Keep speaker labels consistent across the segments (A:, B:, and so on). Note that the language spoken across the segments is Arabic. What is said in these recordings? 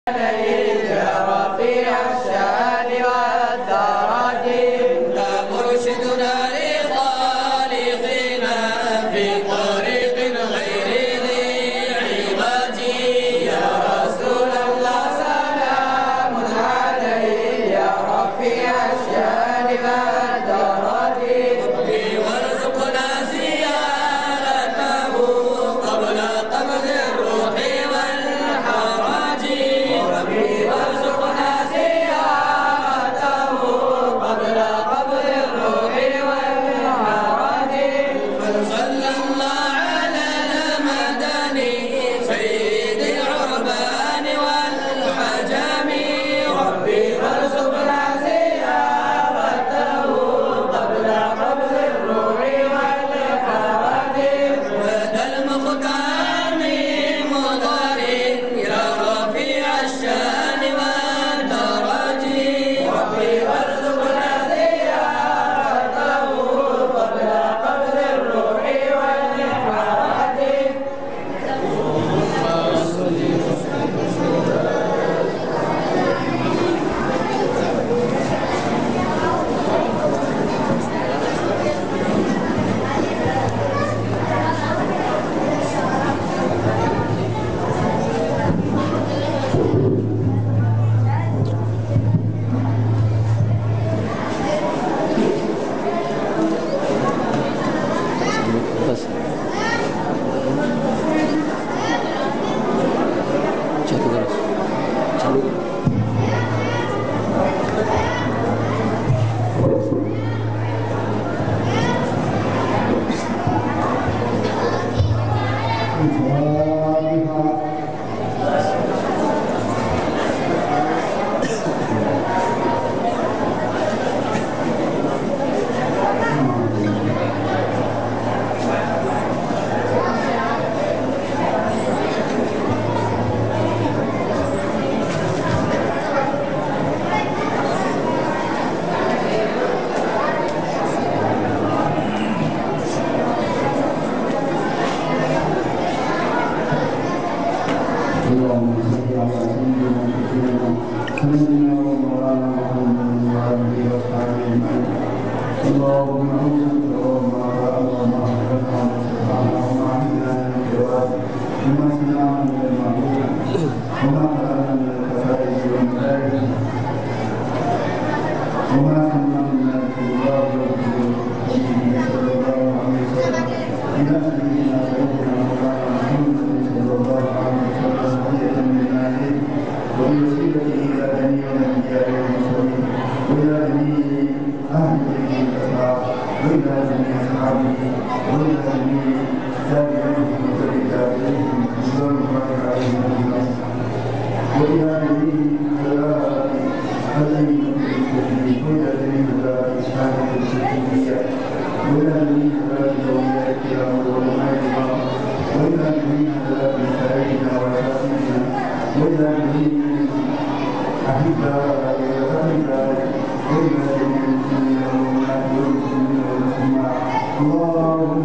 A: يا رفيع الشان والدرج أنت مرشدنا لخالقنا في طريق غير ذي عوج يا رسول الله سلام عليك يا رفيع الشان والدرج وارزقنا زيارته قبل قبض الروح والحرج وارزقنا زيارته قبل قبض الروح والحرج صلى الله على المدني سيد العربان والحجم ربي وارزقنا زيارته قبل قبض الروح والحرج هذا المختار من مضر يا رفيع الشان والدرج ربي وارزقنا زيارته قبل قبض الروح والحرج
B: बस चालू करो चालू करो
C: اللهم صل على سيدنا سيدنا ومولانا محمد وعلى اله وصحبه اجمعين. اللهم انصر وما وما سبحانه وما عندنا من الجواب وما سمعنا من المعروف وما خلقنا من الكفائف والملائكه وما سمعنا في الله والرسول صلى الله عليه وسلم الى سيدنا مولانا محمد صلى الله عليه وسلم وبوسيلته الى جميع الانبياء والمرسلين والى جميع اهل بيته الاطهار والى جميع اصحابه والى جميع تابعيهم وتابعيهم رضوان الله عليهم اجمعين والى جميع الائمه المسلمين والى جميع اسحاق الصديقيه والى جميع الاولياء الكرام والعلماء الكرام والى جميع مشايخنا واساتذتنا والى جميع احبائنا واحبائنا والى جميع المسلمين والمؤمنات والمسلمين والمسلمات اللهم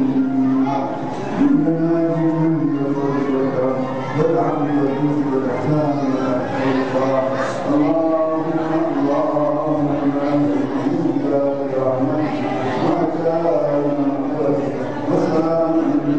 C: اننا نؤمن بالفضل والكرم والعدل والجود والاحسان والخير والصلاح اللهم انا نسالك برحمتك وعسى والسلام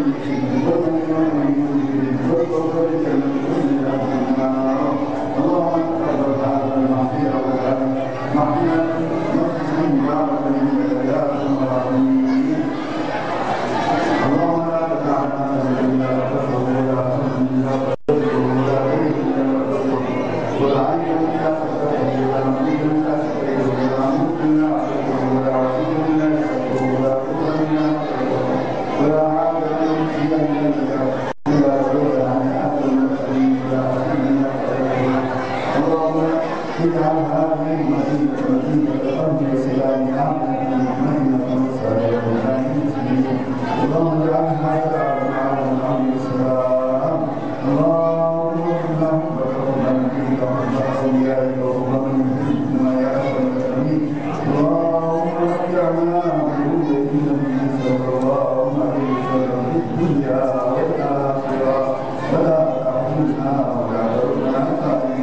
C: اجعل هذه المدينة مدينة الأرض وسلام عامة مهمة وسائر المسلمين اللهم اجعلها دار على الأرض والسلام اللهم اغفر لهم فيك وحب أوليائك وأمم ما يا أكرم الأكرمين اللهم رجعنا بوجود النبي صلى الله عليه وسلم في الدنيا والآخرة ولا تحرمنا ولا تردنا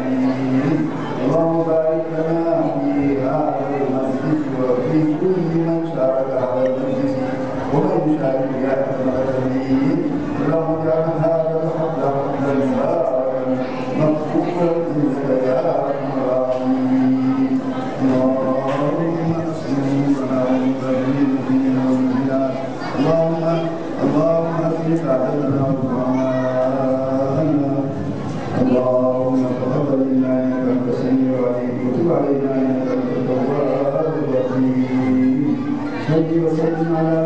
C: اللهم اجعل هذا الحفل حفلا مباركا مقبولا منك يا ارحم الراحمين. اللهم اسلم لنا ومسلمين والمؤمنات. اللهم اهدنا سعادتنا وارحمنا. اللهم تقبل منا انك انت السميع العليم وتب علينا انك انت التواب الرحيم. صل وسلم على